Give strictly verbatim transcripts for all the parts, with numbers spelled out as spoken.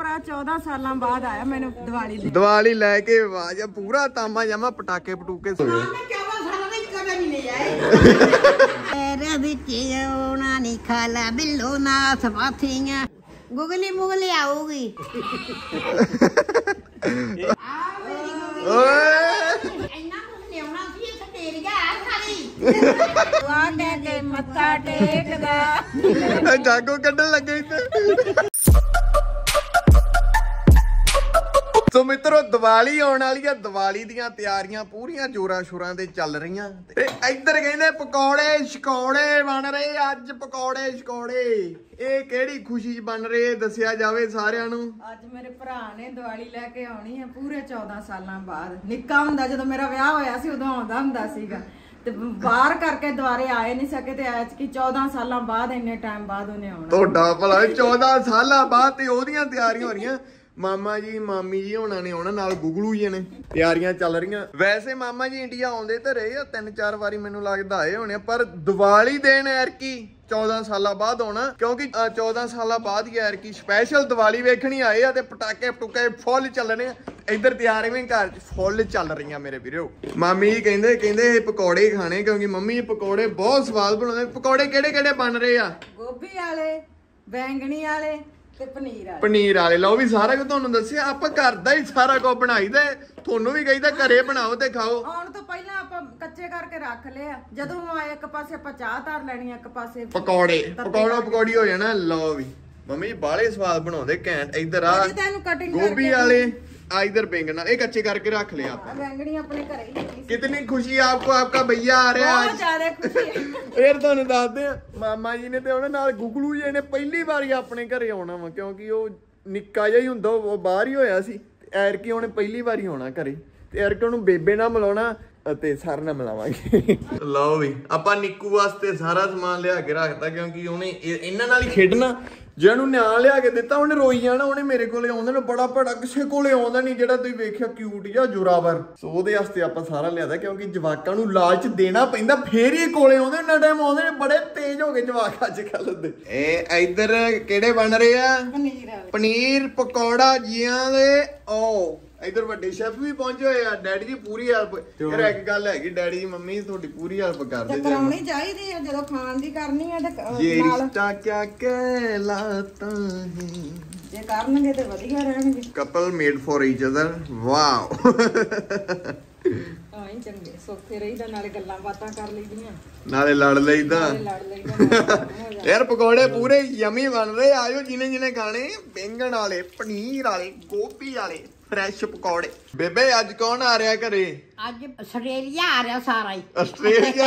ਭਰਾ चौदह साल बाद आया मैंने दिवाली दिवाली लेके आजा पूरा तामा जामा पटाके पटूके खाला बिल्लो ना सफाथियां गुगली मुगली आऊगी मत्था टेकदा जागो कड्ढन लगे सो मित्रों दिवाली आने वाली है दिवाली दियां तैयारियां पूरियां जोरां शोरां ते चल रहीआं ते इधर कहंदे पकौड़े शकौड़े बन रहे अज पकौड़े शकौड़े ये केड़ी खुशी च बन रहे दस्सिया जावे सारिआं नूं अज मेरे भरा ने दिवाली लेके आउणी है पूरे चौदह सालां बाद निक्का हुंदा जदों मेरा विआह होया सी उदों आउंदा हुंदा सीगा ते बाहर करके दुआरे आए नहीं सके ते आज की चौदह सालां बाद इन्ने टाइम बाद उन्हें आउणा तोड़ा भला चौदह सालां बाद ते ओदियां तैयारियां हो रहीआं मामा जी मामी जी होना ने आना नाल गुगलू जी ने तैयारियां चल रही वैसे मामा जी इंडिया आउंदे ते रहे आ तीन चार बारी मैनू लगदा आए होने पर दिवाली देन एरकी चौदह साल बाद आना क्योंकि चौदह साल बाद ही एरकी स्पैशल दिवाली वेखनी आए आ ते पटाके पटूके फुल चलने इधर तैयारियां घर फुल चल रही मेरे वीरो मामी जी कहंदे कहंदे पकौड़े खाने क्योंकि मम्मी पकौड़े बहुत स्वाद बनाउंदे पकौड़े केड़े केड़े बन रहे आ गोभी वाले बैंगनी वाले पनीर वाले लो भी सारा कुछ तुहानू दस्सिया आपां घर दा ही सारा कुछ बनाई दे तुहानू भी कहीदा घरे बनाओ ते खाओ आउण तो पहला आपां कच्चे करके रख लिया जदों आए एक पासे आपां चाह धर लैनी एक पासे पकौड़े पकौड़ा पकौड़ी हो जाना लो भी मम्मी जी बाले स्वाद बनाउंदे घैंट इधर आ गोभी वाले इधर बैंगन ये कच्चे करके रख लिया बैंगनी अपने घरे ही कितनी खुशी आपको आपका भैया आ रहा है बहुत ज्यादा खुशी फिर तुहानू दसदे मामा जी ने ते उहनां नाल गुगलू जी ने पहली बारी अपने घरे आउणा वा क्योंकि वो निक्का जिहा ही हुंदा वो बाहर ही होया सी ਐਰਕੀ ਉਹਨੇ ਪਹਿਲੀ ਵਾਰੀ ਆਉਣਾ ਘਰੇ ਤੇ ਐਰਕੀ ਉਹਨੂੰ ਬੇਬੇ ਨਾਲ ਮਿਲਾਉਣਾ ਅਤੇ ਸਰ ਨਾਲ ਮਿਲਾਵਾਂਗੇ ਲਓ ਵੀ ਆਪਾਂ ਨਿੱਕੂ ਵਾਸਤੇ ਸਾਰਾ ਸਮਾਨ ਲਿਆ ਕੇ ਰੱਖਤਾ ਕਿਉਂਕਿ ਉਹਨੇ ਇਹਨਾਂ ਨਾਲ ਹੀ ਖੇਡਣਾ ਜਿਹਨੂੰ ਨਿਆਂ ਲਿਆ ਕੇ ਦਿੱਤਾ ਉਹਨੇ ਰੋਈ ਜਾਣਾ ਉਹਨੇ ਮੇਰੇ ਕੋਲੇ ਆਉਂਦਾ ਨਾ ਬੜਾ ਬੜਾ ਕਿਸੇ ਕੋਲੇ ਆਉਂਦਾ ਨਹੀਂ ਜਿਹੜਾ ਤੁਸੀਂ ਵੇਖਿਆ ਕਿਊਟ ਜਾਂ ਜੋਰਾਵਰ ਸੋ ਉਹਦੇ ਵਾਸਤੇ ਆਪਾਂ ਸਾਰਾ ਲਿਆਦਾ ਕਿਉਂਕਿ ਜਵਾਕਾਂ ਨੂੰ ਲਾਲਚ ਦੇਣਾ ਪੈਂਦਾ ਫੇਰ ਹੀ ਕੋਲੇ ਆਉਂਦੇ ਨਾ ਟਾਈਮ ਆਉਂਦੇ ਨੇ ਬੜੇ ਤੇਜ਼ ਹੋ ਗਏ ਜਵਾਕ ਅੱਜ ਕੱਲ ਦੇ ਇਹ ਇੱਧਰ ਕਿਹੜੇ ਬਣ ਰਹੇ ਆ ਪਨੀਰ ਪਨੀਰ ਪਕੌੜਾ ਜੀਆਂ ਦੇ ਓ इधर ਵੱਡੇ ਸ਼ੈਫ ਵੀ ਪਹੁੰਚੇ ਹੋਏ ਆ ਡੈਡੀ ਜੀ ਪੂਰੀ ਹੈਲਪ ਯਾਰ ਇੱਕ ਗੱਲ ਹੈਗੀ ਡੈਡੀ ਜੀ ਮੰਮੀ ਤੁਹਾਡੀ ਪੂਰੀ ਹੈਲਪ ਕਰਦੇ ਜੀ ਕਰਾਉਣੀ ਚਾਹੀਦੀ ਆ ਜਦੋਂ ਖਾਣ ਦੀ ਕਰਨੀ ਆ ਤੇ ਨਾਲ ਇਹ ਰਿਸ਼ਤਾ ਕਿਆ ਕਹਿਲਾਤਾ ਹੈ ਜੇ ਕਰਨਗੇ ਤੇ ਵਧੀਆ ਰਹਿਣਗੇ couple made for each other wow ਆਈ ਚੰਗੇ ਸੋਖੇ ਰਹੀਦਾ ਨਾਲੇ ਗੱਲਾਂ ਬਾਤਾਂ ਕਰ ਲਈਦੀਆਂ ਨਾਲੇ ਲੜ ਲਈਦਾ ਲੜ ਲਈਦਾ ਯਾਰ ਪਕੌੜੇ ਪੂਰੇ ਯਮੀ ਬਣ ਰਹੇ ਆਇਓ ਜਿਨੇ ਜਿਨੇ ਖਾਣੇ ਬੈਂਗਣ ਵਾਲੇ ਪਨੀਰ ਵਾਲੇ ਗੋਭੀ ਵਾਲੇ फ्रेश पकौड़े बेबे आज कौन आ रहा घरे आज ऑस्ट्रेलिया आ रहा सारा ही ऑस्ट्रेलिया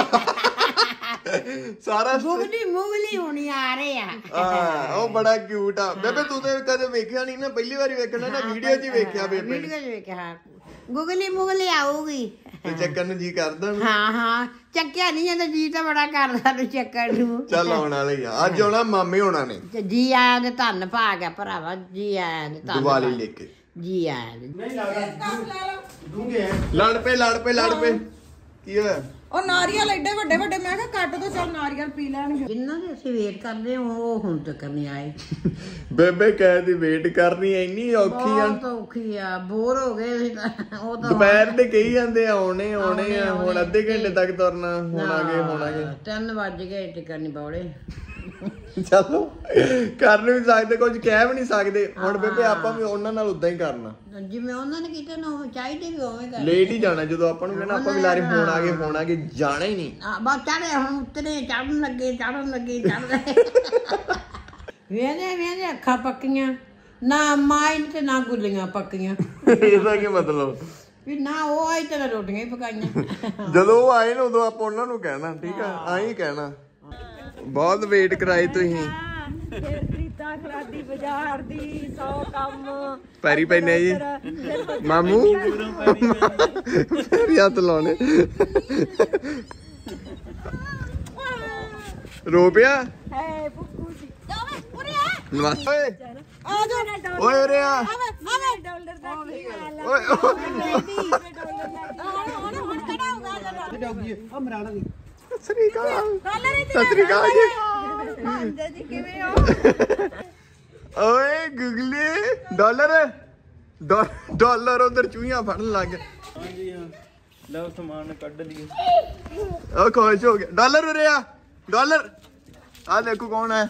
सारा मुगली मुगली होनी आ रहे हैं हां ओ बड़ा क्यूट आ बेबे तू तो कदे वेखिया नहीं ना पहली बार वेखना ना वीडियो च वेखिया बेबे वीडियो च वेखिया हां गुगली मुगली आऊगी ते चक्कर नु जी करदा हां हां ਚੱਕਿਆ ਨਹੀਂ ਜਾਂਦਾ ਜੀ ਤਾਂ ਬੜਾ ਕਰਦਾ ਨੂੰ ਚੱਕਰ ਨੂੰ ਚੱਲ ਆਉਣ ਵਾਲੇ ਆ ਅੱਜ ਆਉਣਾ ਮਾਮੇ ਹੋਣਾ ਨੇ ਜੀ ਆਇਆਂ ਦੇ ਧੰਨ ਪਾ ਗਿਆ ਭਰਾਵਾ ਜੀ ਆਇਆਂ ਦੇ ਧੰਨ ਦੀਵਾਲੀ ਲੈ ਕੇ जी यार नहीं दूंगे लड़ पे लड़ पे लड़ पे की है ਉਹ ਨਾਰੀਅਲ ਐਡੇ ਵੱਡੇ ਵੱਡੇ ਮੈਂ ਕਿਹਾ ਕੱਟ ਦੋ ਚੱਲ ਨਾਰੀਅਲ ਪੀ ਲੈਣਗੇ ਜਿੰਨਾਂ ਦੇ ਅਸੀਂ ਵੇਟ ਕਰਦੇ ਹਾਂ ਉਹ ਹੁਣ ਤੱਕ ਨਹੀਂ ਆਏ ਬੇਬੇ ਕਹਿੰਦੀ ਵੇਟ ਕਰਨੀ ਇੰਨੀ ਔਖੀ ਆ ਬਹੁਤ ਔਖੀ ਆ ਬੋਰ ਹੋ ਗਏ ਅਸੀਂ ਤਾਂ ਉਹ ਤਾਂ ਦੁਪਹਿਰ ਦੇ ਕਹੀ ਜਾਂਦੇ ਆ ਆਉਣੇ ਆਉਣੇ ਆ ਹੁਣ ਅੱਧੇ ਘੰਟੇ ਤੱਕ ਤੁਰਨਾ ਹੋਣਾਗੇ ਹੋਣਾਗੇ ਤਿੰਨ ਵੱਜ ਗਏ ਟਿਕਣ ਨਹੀਂ ਬੌੜੇ ਚਲੋ ਕਰ ਨਹੀਂ ਸਕਦੇ ਕੁਝ ਕਹਿ ਵੀ ਨਹੀਂ ਸਕਦੇ ਹੁਣ ਬੇਬੇ ਆਪਾਂ ਵੀ ਉਹਨਾਂ ਨਾਲ ਉਦਾਂ ਹੀ ਕਰਨਾ ਜਿਵੇਂ ਉਹਨਾਂ ਨੇ ਕੀਤਾ ਨਾ ਚਾਹੀਦੇ ਵੀ ਉਵੇਂ ਕਰ ਲੇਟ ਹੀ ਜਾਣਾ ਜਦੋਂ ਆਪਾਂ ਨੂੰ ਕਹਿੰਦਾ ਆਪਾਂ ਵੀ ਲਾਰੇ ਫੋਨ ਆ ਗਏ ਫੋਨ ਆ ਗਏ ਜਾਣਾ ਹੀ ਨਹੀਂ ਹਾਂ ਬਸ ਚੜੇ ਹੁਣ ਉਤਰੇ ਚੜਨ ਲੱਗੇ ਚੜਨ ਲੱਗੇ ਚੜਦੇ ਵੇਨੇ ਵੇਨੇ ਅੱਖਾਂ ਪੱਕੀਆਂ ਨਾ ਮਾਈਨ ਤੇ ਨਾ ਗੁੱਲੀਆਂ ਪੱਕੀਆਂ ਇਹਦਾ ਕੀ ਮਤਲਬ ਵੀ ਨਾ ਉਹ ਆਈ ਤੇ ਰੋਟੀਆਂ ਹੀ ਪਕਾਈਆਂ ਜਦੋਂ ਉਹ ਆਏ ਨਾ ਉਦੋਂ ਆਪਾਂ ਉਹਨਾਂ ਨੂੰ ਕਹਿਣਾ ਠੀਕ ਆ ਆਈ ਕਹਿਣਾ बहुत वेट कराई तुसीं रीता खरादी बाजार दी सौ काम पैरी पैने जी मामू पैरी हत्थ लाने रो पिया नमस्ते ओए रे आ ओए सतरी अकाल सतरी अकाल जी ओए गुगली डॉलर डॉलर उधर चूहियां फड़न लग गए। हाँ जी हाँ लो सामान कट लिए। ओ खुश हो गया। डॉलर उरे आ डॉलर आ देखो कौन है।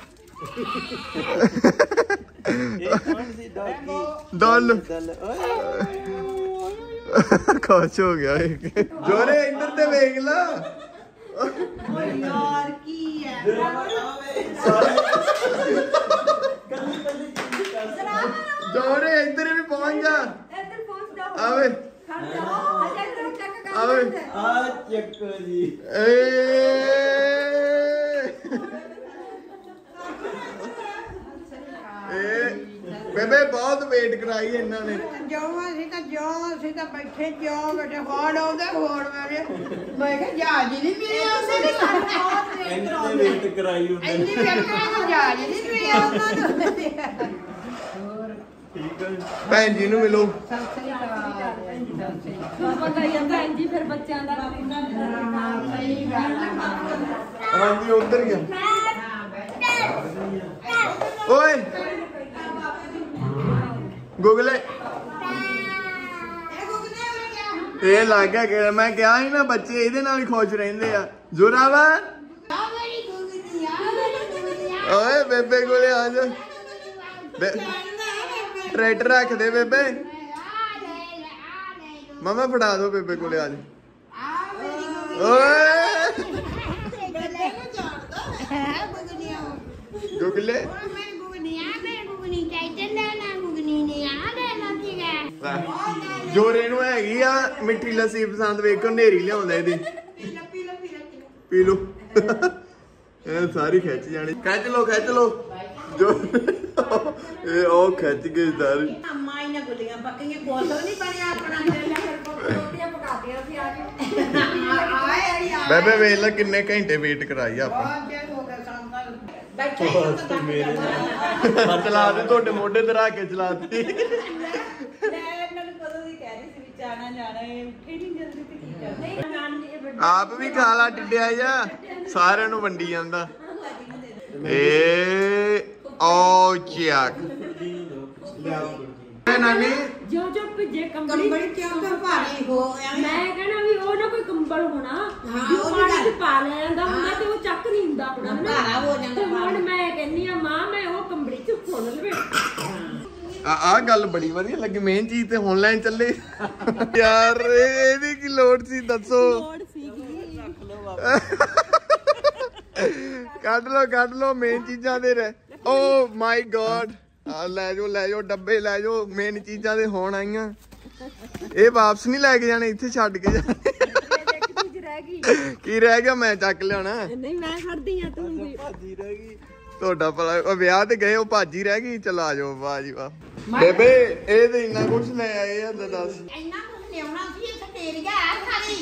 डॉलर खुश हो गया जोरे इधर ते वेख ला यार की है जोरे इधर भी पहुंच जा इधर पहुंच जा आवे आवे आ चक्को जी ए बेबे बहुत वेट कराई है इन्होंने जो ਅਸੀਂ ਤਾਂ ਜੋ ਅਸੀਂ ਤਾਂ ਬੈਠੇ ਜੋ ਬੈਠੇ ਹੋੜ ਆਉਂਦੇ ਹੋੜ ਮੇਰੇ ਮੈਂ ਕਿਹਾ ਜਹਾਜ਼ ਹੀ ਨਹੀਂ ਮਿਲਿਆ ਉਸੇ ਨੇ ਬਹੁਤ ਵੇਟ ਇੰਨੇ ਵੇਟ ਕਰਾਈ ਉਹਨੇ ਇੰਨੀ ਵੇਟ ਕਰਾਈ ਜਹਾਜ਼ ਹੀ ਨਹੀਂ ਮਿਲਿਆ ਉਹਨਾਂ ਨੂੰ ਠੀਕ ਹੈ ਭੈਣ ਜੀ ਨੂੰ ਮਿਲੋ ਸਤਿ ਸ੍ਰੀ ਅਕਾਲ ਪਤਾ ਹੀ ਆ ਭੈਣ ਜੀ ਫਿਰ ਬੱਚਿਆਂ ਦਾ ਸਹੀ ਗੱਲ ਹਾਂਜੀ ਉਧਰ ਗਿਆ ਓਏ ਗੂਗਲ ਇਹ ਲੱਗ ਗਿਆ ਕਿ ਮੈਂ ਕਿਹਾ ਸੀ ਨਾ ਬੱਚੇ ਇਹਦੇ ਨਾਲ ਹੀ ਖੁਸ਼ ਰਹਿੰਦੇ ਆ ਜ਼ੋਰਾਵਰ ਓਏ ਬੇਬੇ ਕੋਲੇ ਆ ਜਾ ਟਰੈਕਟਰ ਰੱਖ ਦੇ ਬੇਬੇ ਮਮਾ ਫੜਾ ਦੋ ਬੇਬੇ ਕੋਲੇ ਆ ਜਾ ਓਏ ਗੁਗਲੇ ਜੋਰੇ ਨੂੰ ਹੈਗੀ ਆ ਮਿੱਠੀ ਲੱਸੀ ਪਸੰਦ ਵੇਖੋ ਨੇਰੀ ਲਿਆਉਂਦਾ ਇਹਦੀ ਪੀ ਲੋ ਇਹ ਸਾਰੀ ਖਿੱਚ ਜਾਣੀ ਖਿੱਚ ਲੋ ਖਿੱਚ ਲੋ ਜੋ ਇਹ ਉਹ ਖਿੱਚ ਕੇ ਸਾਰੀ ਅੰਮਾ ਇਹਨਾਂ ਗੁੱਲੀਆਂ ਪੱਕੀਆਂ ਕੋਲ ਨਹੀਂ ਬਣਿਆ ਆਪਣਾ ਰੋਟੀਆਂ ਪਕਾਤੀਆਂ ਸੀ ਆ ਕੇ ਆਏ ਯਾਰ ਬੇਬੇ ਵੇਖ ਲੈ ਕਿੰਨੇ ਘੰਟੇ ਵੇਟ ਕਰਾਈ ਆਪਾਂ ਬਹੁਤ ਚਿਰ ਹੋ ਗਿਆ ਸਾਨੂੰ ਤਾਂ ਬੈਠੇ ਮੇਰੇ ਨਾਲ ਚਲਾ ਦੇ ਤੁਹਾਡੇ ਮੋਢੇ ਤੇ ਰੱਖ ਕੇ ਚਲਾਤੀ ਮੈਂ ਇਹਨਾਂ ਨੂੰ ਕਦੋਂ ਦੀ ਕਹਿ ਰਹੀ ਸੀ ਵੀ ਜਾਣਾ ਜਾਣਾ ਇਹ ਉੱਠੇ ਨਹੀਂ ਜਲਦੀ ਤੇ ਕੀ ਕਰਨਾ ਆਪ ਵੀ ਖਾ ਲਾ ਟਿੱਡਿਆ ਜਾ ਸਾਰਿਆਂ ਨੂੰ ਵੰਡੀ ਜਾਂਦਾ ਏ ਓ ਚੱਕ ਨਾਨੀ ਜੋ ਜੋ ਭਿੱਜੇ ਕੰਬਲੀ ਕੰਬਲ ਕਿਉਂ ਤਾਂ ਭਾਰੀ ਹੋ ਐਵੇਂ ਮੈਂ ਕਹਿਣਾ ਵੀ ਉਹ ਨਾ ਕੋਈ ਕੰਬਲ ਹੋਣਾ ਹਾਂ, ਜੋ ਉਹਦੀ ਪਾਣੀ ਗੱਲ। ਚ ਪਾ ਲਿਆ ਜਾਂਦਾ ਹੁੰਦਾ ਤੇ ਉਹ ਚੱਕ ਨਹੀਂ ਹੁੰਦਾ ਆਪਣਾ ਹਨਾ। ਭਾਰਾ ਹੋ ਜਾਂਦਾ ਤੇ ਹੁਣ ਭਾਰਾ। ਮੈਂ ਕਹਿੰਨੀ ਆ ਮਾਂ ਮੈਂ ਉਹ ਕੰਬਲੀ ਚ ਫੁੱਲ ਲਵੇ ਆ ਆ ਗੱਲ ਬੜੀ ਵਧੀਆ ਲੱਗੀ ਮੇਨ ਚੀਜ਼ ਤੇ ਹੁਣ ਲੈਣ ਚੱਲੇ ਯਾਰ ਇਹਦੀ ਕੀ ਲੋੜ ਸੀ ਦੱਸੋ ਲੋੜ ਸੀਗੀ ਕੱਢ ਲੋ ਕੱਢ ਲੋ ਮੇਨ ਚੀਜ਼ਾਂ ਦੇ ਰਹਿ ਓ ਮਾਈ ਗॉड ਆ ਲੈ ਜਾਓ ਲੈ ਜਾਓ ਡੱਬੇ ਲੈ ਜਾਓ ਮੇਨ ਚੀਜ਼ਾਂ ਦੇ ਹੋਣ ਆਈਆਂ ਇਹ ਵਾਪਸ ਨਹੀਂ ਲੈ ਕੇ ਜਾਣੇ ਇੱਥੇ ਛੱਡ ਕੇ ਜਾਣੇ ਇੱਕ ਚੀਜ਼ ਰਹਿ ਗਈ ਕੀ ਰਹਿ ਗਿਆ ਮੈਂ ਚੱਕ ਲਿਆਉਣਾ ਨਹੀਂ ਮੈਂ ਖੜਦੀ ਆ ਤੂੰ ਵੀ ਭਾਜੀ ਰਹਿ ਗਈ ਤੁਹਾਡਾ ਭਲਾ ਉਹ ਵਿਆਹ ਤੇ ਗਏ ਉਹ ਭਾਜੀ ਰਹਿ ਗਈ ਚਲਾ ਜਾਓ ਵਾਹ ਜੀ ਵਾਹ ਬੇਬੇ ਇਹ ਤੇ ਇੰਨਾ ਕੁਛ ਲੈ ਆਏ ਆ ਤਾਂ ਦੱਸ ਇੰਨਾ ਕੁਝ ਲਿਆਉਣਾ ਸੀ ਇਹ ਸਟੇਰੀਆ ਆ ਸਾਰੀ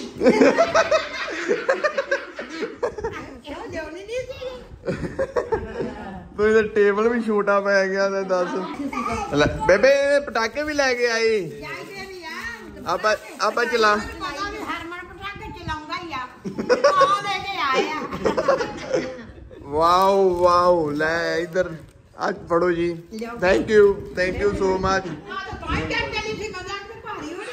ਕਿਉਂ ਲਿਆਉਣੀ ਨਹੀਂ ਸੀ ਤੂੰ ਇਹਦਾ ਟੇਬਲ ਵੀ ਛੋਟਾ ਪੈ ਗਿਆ ਤੇ ਦੱਸ ਲੈ ਬੇਬੇ ਇਹ ਪਟਾਕੇ ਵੀ ਲੈ ਕੇ ਆਈ ਚਾਹੀਦੇ ਵੀ ਆ ਆਪਾਂ ਆਪਾਂ ਚਲਾ ਪਤਾ ਵੀ ਹਰਮਨ ਪਟਾਕੇ ਚਲਾਉਂਦਾ ਹੀ ਆ ਆ ਲੈ ਕੇ ਆਏ ਆ ਵਾਓ ਵਾਓ ਲੈ ਇਧਰ ਅੱਜ ਪੜੋ ਜੀ thank you thank you so much ਆ ਤਾਂ ਪਾਈ ਕਰ ਚਲੀ ਸੀ ਮਜ਼ਾਕ ਤੇ ਭਾਰੀ ਹੋਣੀ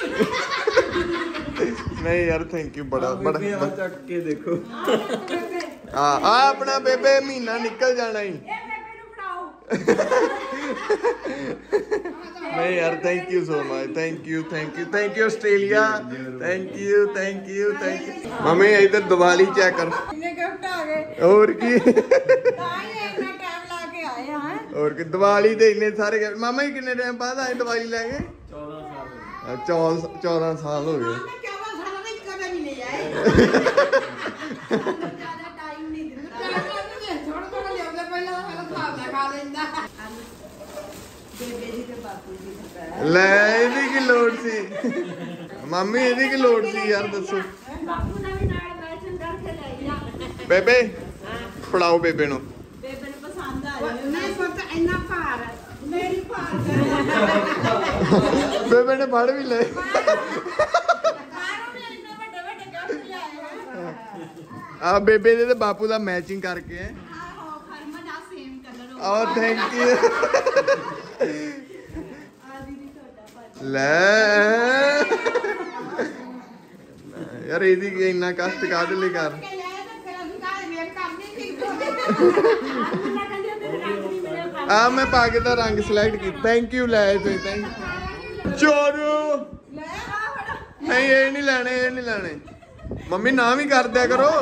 ਨਹੀਂ ਯਾਰ ਥੈਂਕ ਯੂ ਬੜਾ ਬੜਾ ਬੇਬੇ ਆ ਚੱਕ ਕੇ ਦੇਖੋ ਆ ਆ ਆਪਣਾ ਬੇਬੇ ਮਹੀਨਾ ਨਿਕਲ ਜਾਣਾ ਹੀ ਇਹ ਬੇਬੇ ਨੂੰ ਫੜਾਓ ਨਹੀਂ ਯਾਰ thank you so much thank you thank you thank you Australia thank you thank you thank you mummy ਇਧਰ ਦੀਵਾਲੀ ਚੈੱਕ ਕਰ ਕਿੰਨੇ ਗਿਫਟ ਆ ਗਏ ਹੋਰ ਕੀ ਤਾਂ ਹੀ ਇੰਨਾ ਟਾਈਮ ਲਾ ਕੇ ਆਏ ਆ ਹੈਂ। ਹੋਰ ਕਿ ਦੀਵਾਲੀ ਤੇ ਇੰਨੇ ਸਾਰੇ gift- ਮਾਮਾ ਜੀ ਕਿੰਨੇ ਟਾਈਮ ਬਾਅਦ ਆਏ ਦੀਵਾਲੀ ਲੈ ਕੇ ਚੌਦਾਂ ਸਾਲ ਚੌਦਾਂ ਸਾਲ ਹੋ ਗਏ ਮੈਂ ਚੌਦਾਂ ਸਾਲਾਂ ਦਾ ਇੱਕ ਕਦੇ ਨਹੀਂ ਲਿਆ ਹੈ ਜ਼ਿਆਦਾ ਟਾਈਮ ਨਹੀਂ ਦਿੰਦਾ ਥੋੜਾ ਥੋੜਾ ਲਿਆਉਂਦਾ ਪਹਿਲਾਂ ਤਾਂ ਪਹਿਲਾਂ ਹਿਸਾਬ ਨਾਲ ਖਾ ਲੈਂਦਾ ਬੇਬੇ ਜੀ ਤੇ ਬਾਪੂ ਜੀ ਦਾ ਲੈ ਇਹਦੀ ਕੀ ਲੋੜ ਸੀ ਮਾਮੀ ਇਹਦੀ ਕੀ ਲੋੜ ਸੀ ਯਾਰ ਦੱਸੋ ਬਾਪੂ ਨਾਲ ਵੀ ਨਾਲ ਮੈਚਿੰਗ ਕਰਕੇ ਲੈ ਜਾ ਬੇਬੇ ਫੜਾਓ ਬੇਬੇ ਨੂੰ ਬੇਬੇ ਨੂੰ ਪਸੰਦ ਆ ਨਹੀਂ ਪਤਾ ਇੰਨਾ ਭਾਰ ਮੇਰੀ ਭਾਰ ਬੇਬੇ ਨੇ ਫੜ ਵੀ ਲਏ ਬਾਹਰੋਂ ਵੀ ਇੰਨੇ ਵੱਡੇ ਵੱਡੇ ਗਿਫਟ ਲਿਆਏ ਆ ਬੇਬੇ ਦੇ ਤੇ ਬਾਪੂ ਦਾ ਮੈਚਿੰਗ ਕਰਕੇ ਹੈ ਆਹੋ ਫਰਮਨ ਆ ਸੇਮ ਕਲਰ ਹੋ Oh, thank you. ਲੈ ਯਾਰ ਇਹਦੀ ਇੰਨਾ ਕਸ਼ਟ ਕਾਹਦੇ ਲਈ ਕਰ ਆ ਮੈਂ ਪਾ ਕੇ ਤਾਂ ਰੰਗ ਸਿਲੈਕਟ ਕੀਤਾ ਥੈਂਕ ਯੂ ਲੈ ਤੇ ਥੈਂਕ ਚੋਰੂ ਨਹੀਂ ਇਹ ਨਹੀਂ ਲੈਣੇ ਇਹ ਨਹੀਂ ਲੈਣੇ ਮੰਮੀ ਨਾ ਵੀ ਕਰ ਦਿਆ ਕਰੋ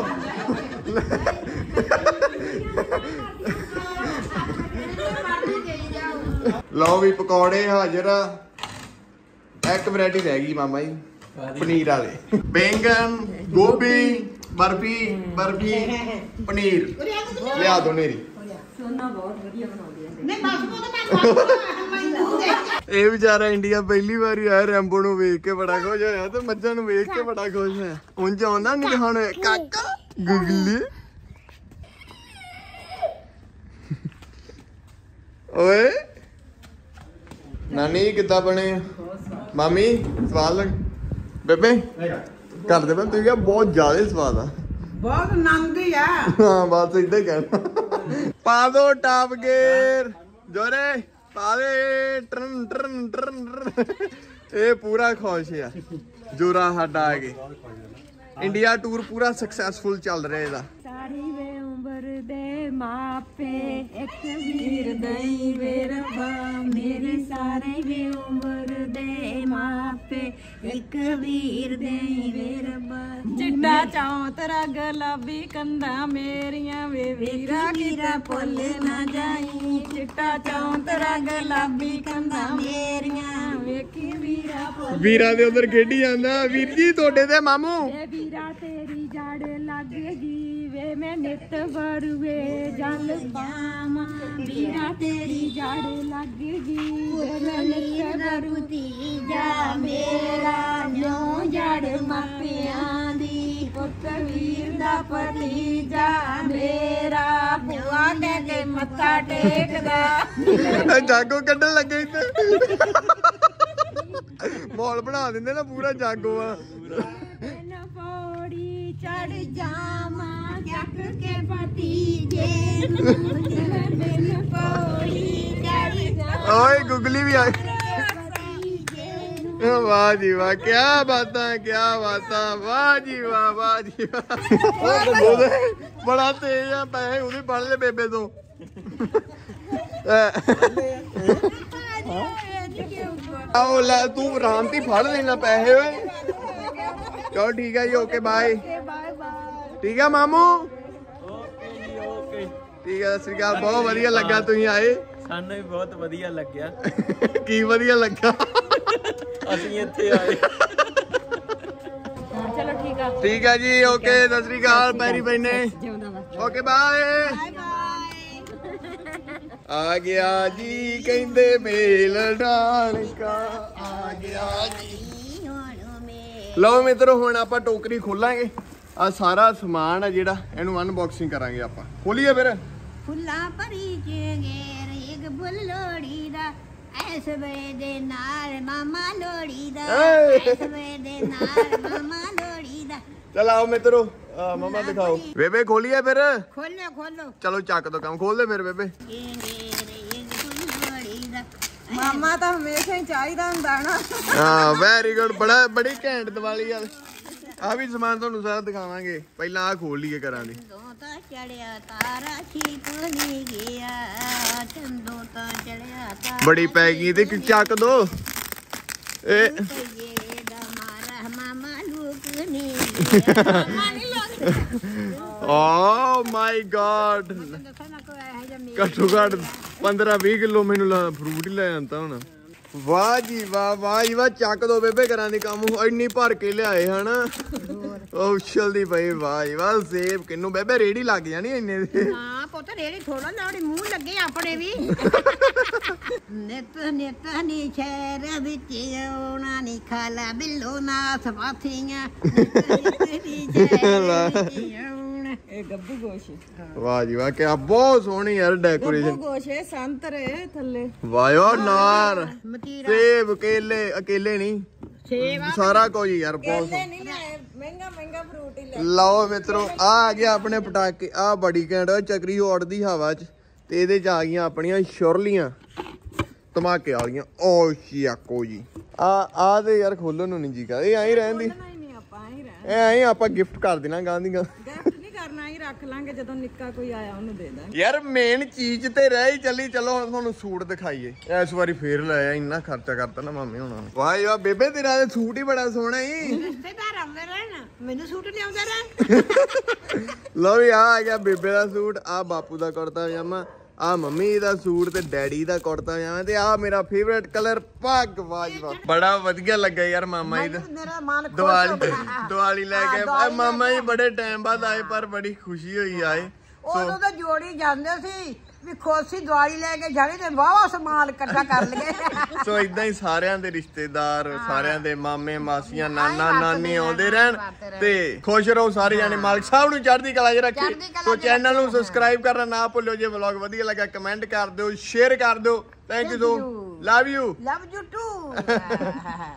ਲਓ ਵੀ ਪਕੌੜੇ ਹਾਜ਼ਰ ਆ ਇੱਕ ਵੈਰਾਈਟੀ ਰਹਿ ਗਈ ਮਾਮਾ ਜੀ ਪਨੀਰ ਵਾਲੇ ਬੈਂਗਨ ਗੋਭੀ ਬਰਫੀ ਬਰਫੀ ਪਨੀਰ ਲਿਆ ਦੋ ਨੇਰੀ ਸੋਨਾ ਬਹੁਤ ਵਧੀਆ ਬਣਾਉਂਦੀ ਹੈ ਨਹੀਂ ਬਸ ਉਹ ਤਾਂ ਮੈਂ ਇਹ ਵਿਚਾਰਾ ਇੰਡੀਆ ਪਹਿਲੀ ਵਾਰੀ ਆਇਆ ਰੈਂਬੋ ਨੂੰ ਵੇਖ ਕੇ ਬੜਾ ਖੁਸ਼ ਹੋਇਆ ਤੇ ਮੱਝਾਂ ਨੂੰ ਵੇਖ ਕੇ ਬੜਾ ਖੁਸ਼ ਹੋਇਆ ਉਂਝ ਆਉਂਦਾ ਨਹੀਂ ਹੁਣ ਕਾਕਾ ਗੁਗਲੀ ਓਏ ਨਾਨੀ ਕਿੱਦਾਂ ਬਣੇ ਮਾਮੀ ਸਵਾਦ ਲੱਗ ਬੇਬੇ ਕਰ ਦੇ ਬੇ ਤੂੰ ਕਿਹਾ ਬਹੁਤ ਜ਼ਿਆਦਾ ਸਵਾਦ ਆ ਬਹੁਤ ਆਨੰਦ ਹੀ ਆ ਹਾਂ ਬਸ ਇਦਾਂ ਹੀ ਕਹਿਣਾ ਪਾ ਦੋ ਟਾਪ ਗੇਰ ਜੋਰੇ ਪਾ ਦੇ ਟਰਨ ਟਰਨ ਟਰਨ ਇਹ ਪੂਰਾ ਖੁਸ਼ ਆ ਜੋਰਾ ਸਾਡਾ ਆ ਗਏ ਇੰਡੀਆ ਟੂਰ ਪੂਰਾ ਸਕਸੈਸਫੁਲ ਚੱਲ ਰਿਹਾ ਇਹਦਾ ਸਾਰੀ ਵੇ ਉਮਰ ਦੇ ਮਾਪੇ ਇੱਕ ਵੀਰ ਦਈ ਵੇ ਰੱਬਾ ਮੇਰੇ ਸਾਰੇ ਵੇ ਉਮਰ ਦੇ ਮਾਪੇ ਇੱਕ ਵੀਰ ਦਈ ਵੇ ਰੱਬਾ ਚਿੱਟਾ ਚੌਂਤਰਾ ਗੁਲਾਬੀ ਕੰਧਾਂ ਮੇਰੀਆਂ ਵੇ ਵੀਰਾ ਕਿਤੇ ਭੁੱਲ ਨਾ ਜਾਈ ਚਿੱਟਾ ਚੌਂਤਰਾ ਗੁਲਾਬੀ ਕੰਧਾਂ ਮੇਰੀਆਂ ਵੇਖੀ ਵੀਰਾ ਭੁੱਲ ਵੀਰਾਂ ਦੇ ਉਧਰ ਖੇਡੀ ਜਾਂਦਾ ਵੀਰ ਜੀ ਤੁਹਾਡੇ ਤੇ ਮਾਮੂ ਵੇ ਵੀਰਾ ਤੇਰੀ ਜੜ ਲੱਗ ਗਈ ਵੇ ਮੈਂ ਨਿਤ ਵਰਵੇ ਜਲ ਪਾਵਾਂ ਵੀਰਾ ਤੇਰੀ ਜੜ ਲੱਗ ਗਈ ਵੇ ਮੈਂ ਨਿਤ ਵਰੂਤੀ ਜਾ ਮੇਰਾ ਜਿਉਂ ਜੜ ਮਾਪਿਆਂ ਦੀ ਪੁੱਤ ਵੀਰ ਦਾ ਭਤੀਜਾ ਮੇਰਾ ਭੂਆ ਕਹਿ ਕੇ ਮੱਥਾ ਟੇਕਦਾ ਜਾਗੋ ਕੱਢਣ ਲੱਗੇ ਇੱਥੇ ਮਾਹੌਲ ਬਣਾ ਦਿੰਦੇ ਨਾ ਪੂਰਾ ਜਾਗੋ ਆ ਬਿਨ ਪੌੜੀ ਚੜ ਜਾਵਾਂ ਚੱਕ ਕੇ ਭਤੀਜੇ ਨੂੰ ਬਿਨ ਪੌੜੀ ਚੜ ਜਾਵਾਂ ਓਏ ਗੁਗਲੀ ਵੀ ਆਈ ਭਤੀਜੇ ਨੂੰ ਵਾਹ ਜੀ ਵਾਹ ਕੀ ਬਾਤਾਂ ਕੀ ਬਾਤਾਂ ਵਾਹ ਜੀ ਵਾਹ ਵਾਹ ਜੀ ਵਾਹ ਉਹਦੇ ਬੜਾ ਤੇਜ਼ ਆ ਪੈਸੇ ਉਹਦੇ ਪੜ ਲੈ ਬੇਬੇ ਤੋਂ ਆਓ ਲੈ ਤੂੰ ਰਾਮਤੀ ਫੜ ਲੈਣਾ ਪੈਸੇ ਓਏ ਚਲੋ ਠੀਕ ਹੈ ਜੀ ਓਕੇ ਬਾਏ ਠੀਕ ਹੈ ਮਾਮੂ ਓਕੇ ਠੀਕ ਹੈ ਸਤਿ ਸ਼੍ਰੀ ਅਕਾਲ ਬਹੁਤ ਵਧੀਆ ਲੱਗਾ ਤੁਸੀਂ ਆਏ ਸਾਨੂੰ ਵੀ ਬਹੁਤ ਵਧੀਆ ਲੱਗਿਆ ਕੀ ਵਧੀਆ ਲੱਗਾ ਅਸੀਂ ਇੱਥੇ ਆਏ ਚਲੋ ਠੀਕ ਆ ਠੀਕ ਹੈ ਜੀ ਓਕੇ ਸਤਿ ਸ਼੍ਰੀ ਅਕਾਲ ਪੈਰੀ ਪੈਨੇ ਓਕੇ ਬਾਏ ਆ ਗਿਆ ਜੀ ਕਹਿੰਦੇ ਮੇਲ ਢਾਣਕਾ ਆ ਗਿਆ ਜੀ ਲਓ ਮਿੱਤਰੋ ਹੁਣ ਆਪਾਂ ਟੋਕਰੀ ਖੋਲਾਂਗੇ ਆ ਸਾਰਾ ਸਮਾਨ ਆ ਜਿਹੜਾ ਇਹਨੂੰ ਅਨਬਾਕਸਿੰਗ ਕਰਾਂਗੇ ਆਪਾਂ ਖੋਲੀਏ ਫਿਰ ਫੁੱਲਾਂ ਭਰੀ ਚੇਗੇਰ ਇੱਕ ਫੁੱਲ ਲੋੜੀ ਦਾ ਐਸ ਵੇ ਦੇ ਨਾਲ ਮਾਮਾ ਲੋੜੀ ਦਾ ਏ। ਐਸ ਵੇ ਦੇ ਨਾਲ ਮਾਮਾ ਲੋੜੀ ਦਾ ਚਲ ਆਓ ਮਿੱਤਰੋ ਆ ਮਮਾ ਦਿਖਾਓ ਬੇਬੇ ਖੋਲੀਏ ਫਿਰ ਖੋਲੋ ਖੋਲੋ ਚਲੋ ਚੱਕ ਦੋ ਕੰਮ ਖੋਲ ਦੇ ਫਿਰ ਬੇਬੇ ਚੇਗੇਰ ਇੱਕ ਫੁੱਲ ਲੋੜੀ ਦਾ ਮਾਮਾ ਤਾਂ ਹਮੇਸ਼ਾ ਹੀ ਚਾਹੀਦਾ ਹੁੰਦਾ ਨਾ ਹਾਂ ਵੈਰੀ ਗੁੱਡ ਬੜਾ ਬੜੀ ਘੈਂਟ ਦੀਵਾਲੀ ਆ ਆ ਵੀ ਸਮਾਨ ਤੁਹਾਨੂੰ ਸਾਰਾ ਦਿਖਾਵਾਂਗੇ ਪਹਿਲਾਂ ਆ ਖੋਲ ਲਈਏ ਕਰਾਂ ਦੀ ਦੋ ਤਾਂ ਚੜਿਆ ਤਾਰਾ ਛੀਪ ਨਹੀਂ ਗਿਆ ਚੰਦੋ ਤਾਂ ਚੜਿਆ ਤਾਰਾ ਬੜੀ ਪੈ ਗਈ ਤੇ ਚੱਕ ਦੋ ਇਹ ਪਈਏ ਦਾ ਮਾਰਾ ਮਾਮਾ ਲੋਕ ਨਹੀਂ ਗਿਆ ਮਾਮਾ ਨਹੀਂ ਲੋਕ ਓ ਮਾਈ ਗॉड ਦੱਸੋ ਨਾ ਕੋਈ ਇਹ ਜਿਹਾ ਮੇਲ ਘੱਟੋ ਘੱਟ ਪੰਦਰਾਂ ਵੀਹ ਕਿਲੋ ਮੈਨੂੰ ਲਾ ਫਰੂਟ ਹੀ ਲੈ ਜਾਂਦਾ ਹੁਣ ਵਾਹ ਜੀ ਵਾਹ ਵਾਹ ਜੀ ਵਾਹ ਚੱਕ ਦੋ ਬੇਬੇ ਕਰਾਂ ਦੀ ਕੰਮ ਇੰਨੀ ਭਰ ਕੇ ਲਿਆਏ ਹਨਾ ਉਹ ਉਛਲਦੀ ਪਈ ਵਾਹ ਜੀ ਵਾਹ ਸੇਬ ਕਿੰਨੂ ਬੇਬੇ ਰੇੜੀ ਲੱਗ ਜਾਣੀ ਇੰਨੇ ਦੇ ਹਾਂ ਪੁੱਤ ਰੇੜੀ ਥੋੜਾ ਲਾੜੀ ਮੂੰਹ ਲੱਗੇ ਆਪਣੇ ਵੀ ਨਿਤ ਨਿਤ ਨੀ ਸ਼ਹਿਰ ਵਿੱਚ ਆਉਣਾ ਨੀ ਖਾਲਾ ਬਿੱਲੋ ਨਾ ਸਵਾਥੀਆਂ ਨਿਤ ਨੀ ਸ਼ਹਿਰ ਵਿੱਚ ਆਉਣਾ ਇਹ ਗੱਬੂ ਗੋਸ਼ੇ ਵਾਹ ਜੀ ਵਾਹ ਕਿਆ ਬਹੁਤ ਸੋਹਣੀ ਯਾਰ ਗੱਬੂ ਡੈਕੋਰੇਸ਼ਨ ਗੋਸ਼ੇ ਸੰਤਰੇ ਥੱਲੇ ਵਾਇਓ ਨਾਰ ਮਤੀਰਾ ਸੇਬ ਕੇਲੇ ਅਕੇਲੇ ਨਹੀਂ ਸੇਵਾ ਸਾਰਾ ਕੁਝ ਯਾਰ ਬਹੁਤ ਕੇਲੇ ਨਹੀਂ ਲੈ ਮਹਿੰਗਾ ਮਹਿੰਗਾ ਫਰੂਟ ਹੀ ਲੈ ਲਓ ਮਿੱਤਰੋ ਆ ਆ ਗਿਆ ਆਪਣੇ ਪਟਾਕੇ ਆ ਬੜੀ ਘੈਂਟ ਚੱਕਰੀ ਉੜਦੀ ਹਵਾ 'ਚ ਤੇ ਇਹਦੇ ਚ ਆ ਗਈਆਂ ਆਪਣੀਆਂ ਸ਼ੁਰਲੀਆਂ ਧਮਾਕੇ ਵਾਲੀਆਂ। ਓ ਸ਼ਿਆਕੋ ਜੀ ਆ ਆ ਤੇ ਯਾਰ ਖੋਲਣ ਨੂੰ ਨਹੀਂ ਜੀ ਕਰ, ਇਹ ਐਂ ਰਹਿੰਦੀ, ਨਹੀਂ ਨਹੀਂ ਆਪਾਂ ਐਂ ਰਹਿ ਇਹ ਐਂ ਆਪਾਂ ਗਿਫਟ ਕਰ ਦੇਣਾ ਗਾਂ ਦੀ ਗਾਂ। ਗਿਫਟ ਨਹੀਂ ਕਰਨਾ, ਹੀ ਰੱਖ ਲਾਂਗੇ ਜਦੋਂ ਨਿੱਕਾ ਕੋਈ ਆਇਆ ਉਹਨੂੰ ਦੇ ਦਾਂਗੇ। ਯਾਰ ਮੇਨ ਚੀਜ਼ ਤੇ ਰਹਿ ਹੀ ਚੱਲੀ। ਚਲੋ ਹੁਣ ਤੁਹਾਨੂੰ ਸੂਟ ਦਿਖਾਈਏ। ਇਸ ਵਾਰੀ ਫੇਰ ਲਾਇਆ, ਇੰਨਾ ਖਰਚਾ ਕਰਤਾ ਨਾ ਮਾਮੇ ਹੋਣਾ ਨੇ। ਵਾਹ ਯਾ ਬੇਬੇ ਤੇਰਾ ਤੇ ਸੂਟ ਹੀ ਬੜਾ ਸੋਹਣਾ ਈ। ਰਿਸ਼ਤੇਦਾਰ ਆਉਂਦੇ ਰਹਿਣ, ਮੈਨੂੰ ਸੂਟ ਲਿਆਉਂਦੇ ਰਹਿਣ। ਲਓ ਵੀ ਆ ਆ ਗਿਆ ਬੇਬੇ ਦਾ ਸੂਟ, ਆ ਬਾਪੂ ਦਾ ਕੁੜਤਾ ਪਜਾਮਾ, ਆ ਮੰਮੀ ਦਾ ਸੂਟ ਤੇ ਡੈਡੀ ਦਾ ਕੁੜਤਾ ਪਜਾਮਾ, ਤੇ ਆ ਮੇਰਾ ਫੇਵਰੇਟ ਕਲਰ ਪੱਗ। ਵਾਹ ਜੀ ਵਾਹ, ਬੜਾ ਵਧੀਆ ਲੱਗਾ ਯਾਰ ਮਾਮਾ ਜੀ ਦਾ ਮੇਰਾ ਮਨ ਖੁਸ਼ ਦੀਵਾਲੀ ਹੋ ਗਿਆ। ਦੀਵਾਲੀ ਲੈ ਕੇ ਆਏ ਮਾਮਾ ਜੀ। ਬੜੇ ਟਾਈਮ ਬਾਅਦ ਆਏ ਪਰ ਬੜੀ ਖੁਸ਼ੀ ਹੋਈ ਆਏ। ਉਦੋਂ ਤਾਂ ਜੋੜੀ ਜਾਂਦੇ ਸੀ ਵੀ ਖੁਸ਼ੀ ਦਿਵਾਲੀ ਲੈ ਕੇ ਜਾਣੀ ਤੇ ਵਾਵਾ ਸਮਾਨ ਇਕੱਠਾ ਕਰ ਲਈਏ। ਸੋ ਇਦਾਂ ਹੀ ਸਾਰਿਆਂ ਦੇ ਰਿਸ਼ਤੇਦਾਰ, ਸਾਰਿਆਂ ਦੇ ਮਾਮੇ ਮਾਸੀਆਂ ਨਾਨਾ ਨਾਨੀ ਆਉਂਦੇ ਰਹਿਣ ਤੇ ਖੁਸ਼ ਰਹੋ ਸਾਰੇ ਜਾਣੇ। ਮਾਲਕ ਸਾਹਿਬ ਨੂੰ ਚੜ੍ਹਦੀ ਕਲਾ 'ਚ ਰੱਖੇ। ਸੋ ਚੈਨਲ ਨੂੰ ਸਬਸਕ੍ਰਾਈਬ ਕਰਨਾ ਨਾ ਭੁੱਲਿਓ। ਜੇ ਵਲੌਗ ਵਧੀਆ ਲੱਗਾ ਕਮੈਂਟ ਕਰ ਦਿਓ, ਸ਼ੇਅਰ ਕਰ ਦਿਓ। Thank you so love you love you to.